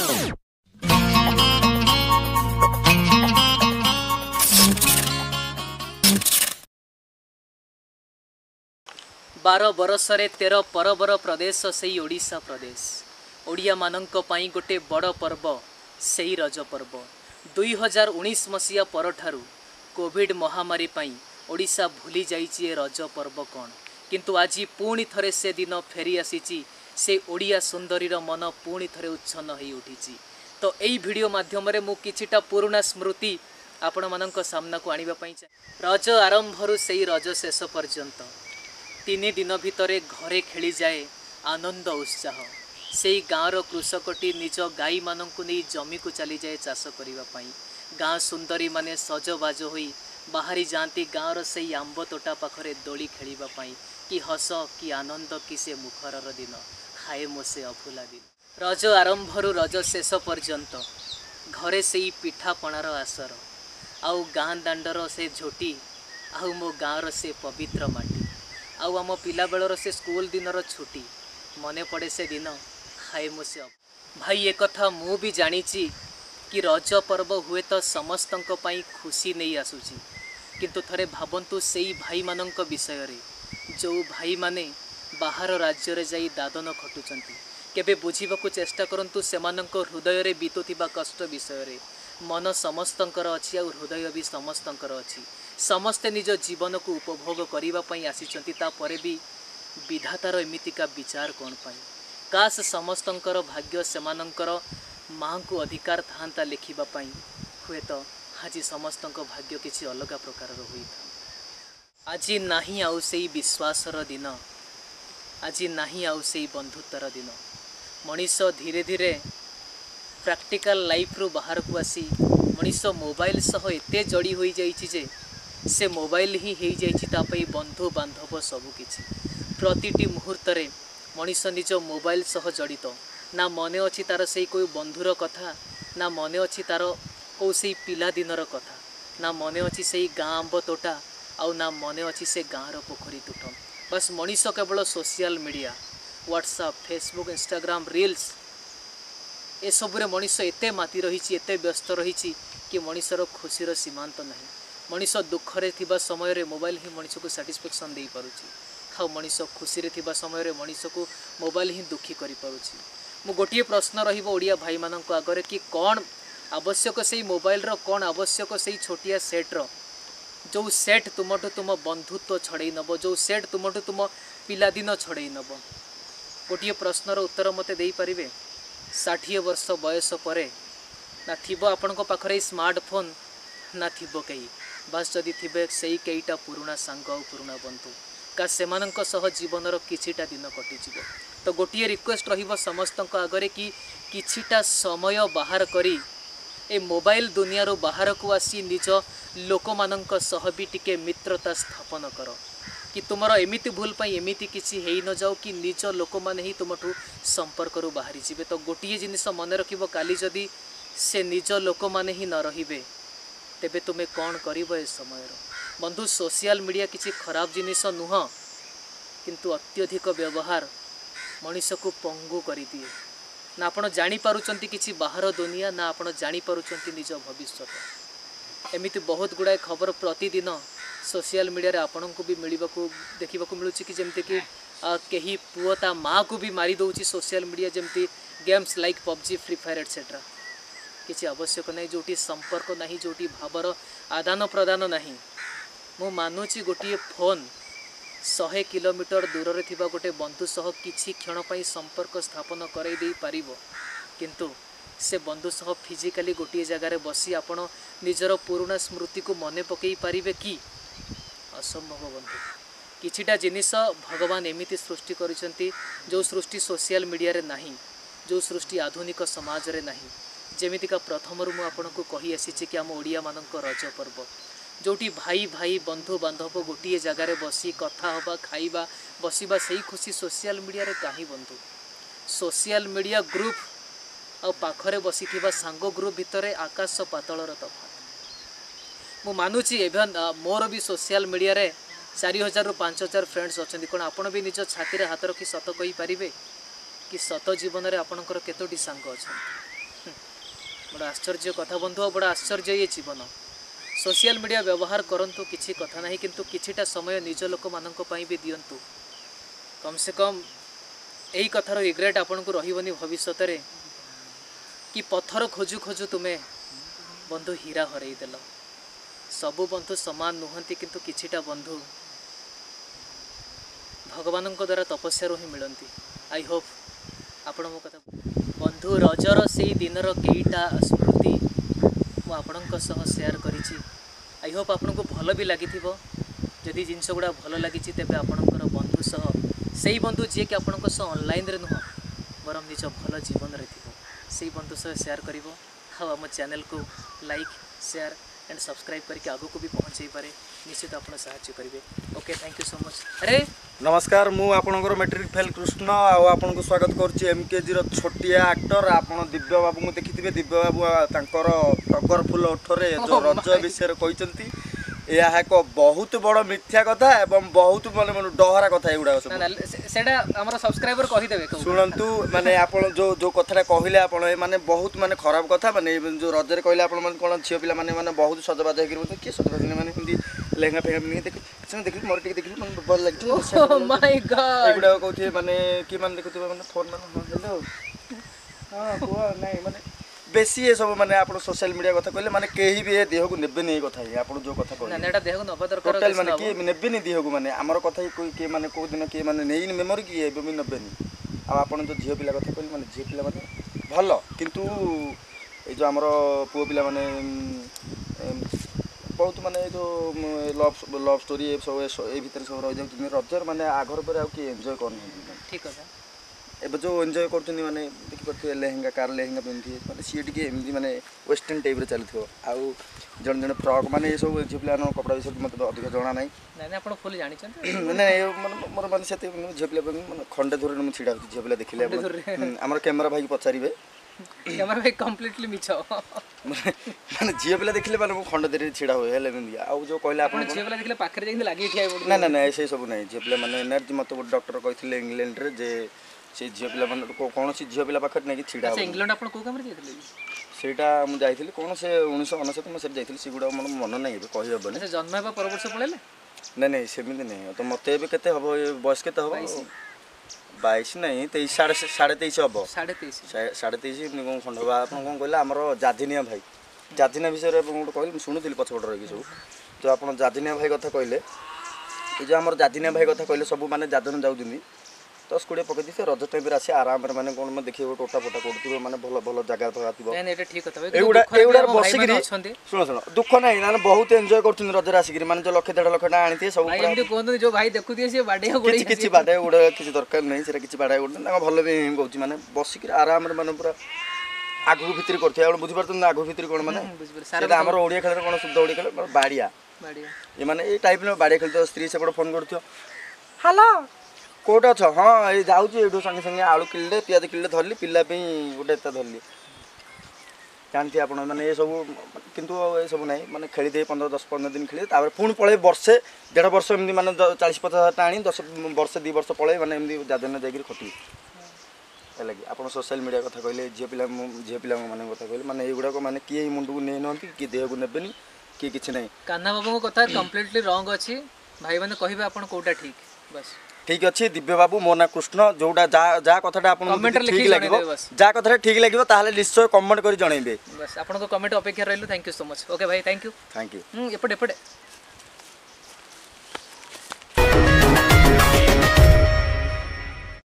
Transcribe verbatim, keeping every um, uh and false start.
बार बरसरे तेर परबर प्रदेश से ओडिशा प्रदेश ओडिया मानंक पाई गोटे बड़ पर्व से रज पर्व दुई हजार उन्नीस मसीहा परठारु कोविड महामारी पाई ओडिशा भूली जाइए रज पर्व कौन किंतु आज पुणी थरे से दिन फेरी आसी से ओडिया सुंदरीर मन पुणी थरे उच्छन्न हो उठी। तो यही वीडियो माध्यम मु किछिटा पुराना स्मृति आपण मानक सामना को आनिबा पई रज आरंभरु से रज शेष पर्यंत तीन दिन भितर घरे खेली जाए आनंद उत्साह से गाँवर कृषकटी निज गाई मानक नहीं जमी को चली जाए चाष करने गाँ सुंदरी माने सजबाज हो बाहरी जाती गाँवर से आंब तोटा पाखरे दोली खेलवाई कि हस कि आनंद कि से मुखर दिन खाए मो से अभुला दिन रज आरंभरु रज शेष पर्यंत घरे से पिठापणार आसर आउ गाँ दांडर से झोटी आउ मो गाँवर से पवित्र माटी आउ आम पिला बेलर से स्कूल दिनर छुट्टी मने पड़े से दिन खाए मुसे भाई एक कथा मु भी जानी कि रज पर्व हुए तो समस्तंक पई खुशी नहीं आसुची किंतु थरे भावंतु से भाई मानंक विषय रे जो भाई माने बाहर राज्य रे जाई दादन खटुचंती केबे बुझीबाकू चेष्टा करंतु सेमानंक हृदय रे बीतुथिबा कष्ट विषय रे मन समस्तंकर अछि और हृदय भी समस्तंकर अछि समस्ते निज जीवन को उपभोग करने आसीचंती तापरे भी विधातार एमितिका विचार कौन पाई काश समस्तंकर भाग्य सेमानंकर माँ को अधिकार था लिखिबा पाई हुए तो आज समस्तंक भाग्य किसी अलग प्रकार होई था। आज नाही आउ सेई विश्वासर दिन आज नाही आउ सेई बंधुत्वर दिन मनीष धीरे धीरे प्रैक्टिकल लाइफ रु बाहर को आसी मनीष मोबाइल सह एते जड़ी होई जाइछि जे से मोबाइल ही हो जाइए बंधु बांधव सबकि प्रतिटी मुहूर्त रे मनीष निज मोबाइल सह जड़ित ना मने अच्छी तार से कोई बंधुर कथा ना मने अच्छी तार कौ से पिला दिनर कथा ना मने अच्छी से गाँ आंब तोटा आउ ना मने अच्छी से गाँर पोखरी तुठ बस मनीष केवल social media WhatsApp Facebook Instagram reels ए सबुरे मनीष एते माती रही एते व्यस्त रही कि मनीषर खुशीर सीमांत नहीं मनीष दुखरे थिबा समय रे मोबाइल ही मनीष को सैटिस्फैक्शन दे पारुची हाँ मनीष खुशी रे थिबा समय रे मनीष को मोबाइल ही दुखी करि पारुची। मु गोटिए प्रश्न रहिबो ओडिया भाई मानक आगरे कि कौन आवश्यक से मोबाइल रो कौन आवश्यक से छोटिया सेट रो जो सेट तुमठु तुम बंधुत्व छड़े नब जो सेट तुमठु तुम पिलादिन छड़े नब गोटिए प्रश्नर उत्तर मते देई परिबे षाठी वर्ष बयस परे ना थिबो आपनक पाखरे स्मार्टफोन ना थिबो कई बस जदि थिबे सेई कईटा पुराना सांग और पुराना बंधु का सेमानंक सह जीवनर किछिटा दिन कटिजिवो। तो गोटिए रिक्वेस्ट रहिबो समस्तंक आगरे कि किछिटा समय बाहर करी ए मोबाइल दुनिया रो बाहर को आसी निज लोक मानंक सह भी टिके मित्रता स्थापन कर कि तुमर एमिति भूल पाई एमिति किछि हेई न जाऊ कि निज लोक माने ही तुमठु संपर्क रु बाहरी जिवे। तो गोटिए जिनिस मन रखिबो काली जदि से निज लोक माने ही न रहिबे तेबे तुम्हें कौन करिबो ए समय बंधु सोशल मीडिया किसी खराब जिनिस नुह किंतु अत्यधिक व्यवहार मनीष को पंगु करी दिए ना आपण जानी पारुचंती किसी बाहर दुनिया ना आपण जानी पारुचंती निज भविष्य एमिति बहुत गुड़ाए खबर प्रतिदिन सोशल मीडिया रे आपण को भी मिलवाकू देखा मिलूँ कि जमती कि कहीं पुआ ता माँ को भी मारी दौची सोशल मीडिया जमती games like PUBG Free Fire etcetera किसी आवश्यक नहीं जोटी संपर्क नहीं जोटी भावर आदान प्रदान नहीं मु मानुची गोटे फोन शहे किलोमीटर दूर रे थिबा गोटे बंधु सह किछि क्षण पई संपर्क स्थापन कराई दे पारिबो किंतु से बंधु सह फिजिकली गोटे जगार बसी आपण निजर पुराना स्मृति को मने पकई पारिबे कि असंभव बंधु किछिटा जिनिस भगवान एमिति सृष्टि करिसंती जो सृष्टि सोशल मीडिया रे नहीं जो सृष्टि आधुनिक समाज रे नहीं जेमितिका प्रथम मु आपको कही आसी कि आम ओडिया मानक रज पर्व जोटी भाई भाई बंधु बांधव गोटे जगार बसी कथा हवा खाइबा बसिबा सही खुशी सोशल मीडिया रे काहे बंधु सोशल मीडिया ग्रुप आ पाखरे बसी थिबा सांगो ग्रुप भितरे आकाश पातलर तफात मु मानुची एवं मोर भी सोशल मीडिया रे चार हजार रु पांच हजार फ्रेंड्स अच्छा कौन आपण भी निज छाती रे हाथ रखी सत कही पारिबे कि सत जीवन रे आपणकर केतोटी सांग अच्छा बड़ा आश्चर्य कथा बंधु बड़ा आश्चर्य ये जीवन सोशल मीडिया व्यवहार करंतु किसी कथा नहीं किंतु किछिटा समय निज लोक मानक पई भी दियंतु कम से कम यही कथार रिग्रेट आपन को रहिबनी भविष्य रे कि पत्थर खोजु खोजु तुम्हें बंधु हीरा हरई देल सबु बंधु समान नुहंती किंतु किछिटा बंधु भगवान द्वारा तपस्या ही मिलती आई होप आपण मो कथा बंधु रजर से दिनर कईटा स्मृति मु आपण सेयार करी आई होप आपन को भल भी लगी जदि जिनस गुड़ा भल लगी तेज आपणकर बंधु सह से बंधु जी कि आपण ऑनलाइन रे नुह बरम निज भल जीवन रे से बंधु सह सेयार कर आम चैनल को लाइक शेयर एंड सब्सक्राइब करके आगो को भी पहुँचे पारे निश्चित आप साहाय्य करेंगे okay thank you so much अरे नमस्कार मु आपणकर मैट्रिक फेल कृष्ण आपन को स्वागत करुच्ची एमकेजी छोटिया एक्टर आपन दिव्य बाबू को देखिथिबे दिव्य बाबू तांकर टगर फुल ओठरे जो रज विषय कहते यह एक बहुत बड़ मिथ्या कथा एवं बहुत माने डहरा कथा एगुड़ा सेटा हमर सब्सक्राइबर कहि देबे सुनंतु माने आपण जो जो कथाटा कहले आपण माने बहुत माने खराब कथा माने जो रजरे कहले आपण माने कोन छियो पिला माने माने बहुत सजबाज हेकि के सजबाज माने हिंदी लेहंगा फेंगा पिनी देख से देख मोर टिक देखि माने भल लाग ओह माय गॉड एगुड़ा कहथि माने की माने देखथि माने फोन माने हेलो हां को नहीं माने बेसी ये सब माने आपण सोशल मीडिया कथा कहले माने केही भी देह को नेबे नहीं कथा है आपण जो कथा कहले ना एटा देह को नबा दरकार टोटल माने की नेबे नहीं देह को माने हमर कथा कोई के माने को दिन के माने नेई मेमोरी की एबे भी नेबे नहीं आ आपण जो झियो पिला कथा कहले माने झियो पिला माने भलो किंतु ए जो हमर पुओ पिला माने बहुत माने जो लव लव स्टोरी ए सब ए भीतर सब रह जाउ रजर माने आघर पर आ की एन्जॉय करन ठीक है एबे जो एंजॉय करछनी माने देखि पड़थे लेहंगा कार लेहंगा पिंथि माने सी टिके एमदी माने वेस्टर्न टाइप रे चलथियो आउ जण जण फ्रॉक माने ए सब झिपलानो कपड़ा विषय मते अधिक जणा नै नै नै आपण फुल जानि छन नै माने मोर माने सेते झिपला माने खंडे धुरे म छिडा होती झिपला देखिले हमर कैमरा भाई को पचारिबे कैमरा भाई कंप्लीटली मिछो माने झिपला देखिले माने म खंडे धुरे छिडा होय हेले बिंदी आउ जो कहले आपण झिपला देखिले पाखरे जेंति लागि ठिया पड़ नै नै नै से सब नै झिपला माने एनर्जी मते डॉक्टर कहथिले इंग्लैंड रे जे से झियो पिला मन को कौन सी झियो पिला पाखर नहीं छिड़ा अच्छा इंग्लैंड आपण को काम रे जाइथिले सेटा मु जाइथिले कौन से उन्नीस सौ उनसठ में से जाइथिले सिगुडा मन मन नहीं बे कहि हबने अच्छा जन्म हेबा पर वर्ष पळेले नहीं नहीं सेमिति नहीं तो मते बे केते हबो बयस केते हबो बाईस नहीं तेईस साढ़े साढ़े तेईस हबो साढ़े तेईस साढ़े तेईस कोन खंडबा आपण कोन कहला हमर जाधिनिया भाई जाधिनिया विषय रे कोन कहले सुनुथिली पछपड़ रही सब तो आपण जाधिनिया भाई कथा कहले ए जो हमर जाधिनिया भाई कथा कहले सब माने जादन जाउदिनी दस कोड़े पकई दी रज टाइम आसी आराम माने कोन में देखिए टोटा फोटा करथि माने भलो भलो जगह पर आथिबो नै एटा ठीक कथा एगुडा एगुडा बसिगिरी सुनो सुनो दुख नै ना बहुत एन्जॉय करथि रज आसीगिरी माने जो लक्ष डेढ़ लक्ष टा आनिथि सब भाई एमडी कोन जो भाई देखु दिए से बाडे गोडी किछि किछि बाडे उडा किछि दरकार नै सेरा किछि बाडे उडा ना भलो भी कहउछि माने बसिगिरी आराम रे माने पूरा आगु भितर करथि आ बुझि परत ना आगु भितर कोन माने सेटा हमर ओडिया खेल कोन शुद्ध ओडिया खेल बाडिया बाडिया ए माने ए टाइप न बाडिया खेलतो स्त्री सेपड फोन करथियो हेलो कोटा छ हाँ ये जाऊँ ये संगे संगे आलू किले पियाज किले धरली पिला गोटे धरली जानती आप मैंने ये सब किंतु ये सब ना मैंने खेली दे पंद्रह दस पंद्रह दिन खेली पुणी पड़े वर्षे डेढ़ वर्ष एमती मैंने चालीस पचास हजार टाणी दस वर्ष दी वर्ष पड़े मैंने एमती जादन जाकर खटी है आप सोशल मीडिया कथा कहले झील पिला झील पिला मान कथा कहले मैंने युवाक मैंने किए मुंड को नहीं ना कि देह को नेबेनि किए कि नहीं कान्हा बाबू कथा कंप्लीटली रॉन्ग अच्छी भाई मैंने कहे आपन कोटा ठीक बस ठीक अच्छे दिव्य बाबू मो ना कृष्ण जोटा जहाँ कथा ठीक लगे जहाँ कथा ठीक लगे ताहले निश्चय कमेंट कर जनइबे बस आपन को कमेंट अपेक्षा रहिलु thank you so much okay भाई थैंक यू थैंक यू एपटे एपटे